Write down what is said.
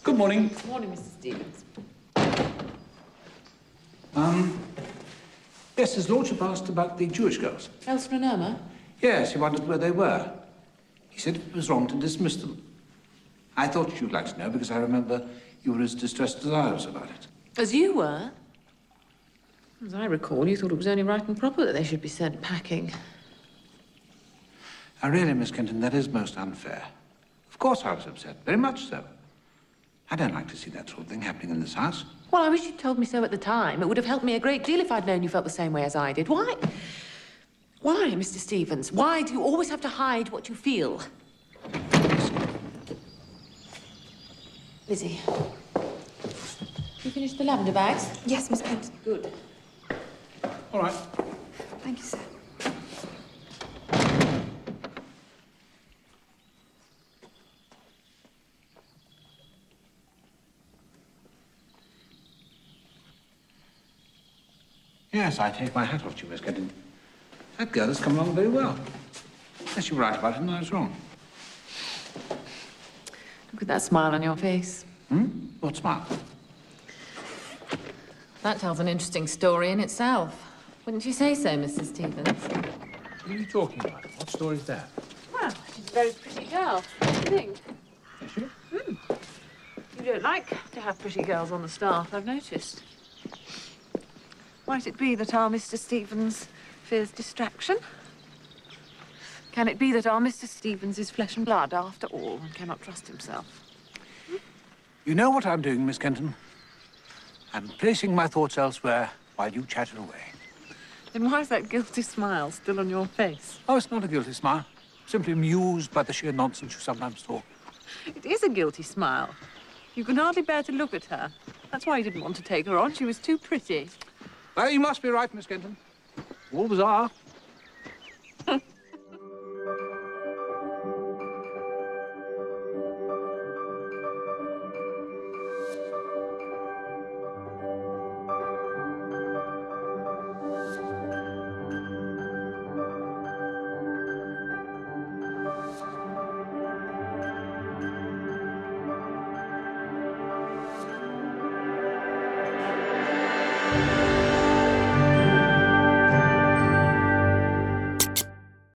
Good morning. Good morning, Mr. Stevens. Yes, his lordship asked about the Jewish girls. Elstra and Irma? Yes, he wondered where they were. He said it was wrong to dismiss them. I thought you'd like to know because I remember you were as distressed as I was about it. As you were? As I recall, you thought it was only right and proper that they should be sent packing. Now, really, Miss Kenton, that is most unfair. Of course I was upset, very much so. I don't like to see that sort of thing happening in this house. Well, I wish you'd told me so at the time. It would have helped me a great deal if I'd known you felt the same way as I did. Why? Why, Mr. Stevens? Why do you always have to hide what you feel? Lizzie, you finished the lavender bags? Yes, Miss Kenton. Good. All right. Thank you, sir. Yes, I take my hat off to you, Miss Kenton. That girl has come along very well. Yes, you were right about it, and I was wrong. Look at that smile on your face. Hmm? What smile? That tells an interesting story in itself. Wouldn't you say so, Mrs. Stevens? What are you talking about? What story is that? Well, she's a very pretty girl. What do you think? Is she? You don't like to have pretty girls on the staff, I've noticed. Might it be that our Mr. Stevens fears distraction? Can it be that our Mr. Stevens is flesh and blood, after all, and cannot trust himself? You know what I'm doing, Miss Kenton? I'm placing my thoughts elsewhere while you chatter away. Then why is that guilty smile still on your face? Oh, it's not a guilty smile. Simply amused by the sheer nonsense you sometimes talk. It is a guilty smile. You can hardly bear to look at her. That's why you didn't want to take her on. She was too pretty. Well, you must be right, Miss Kenton. You always are.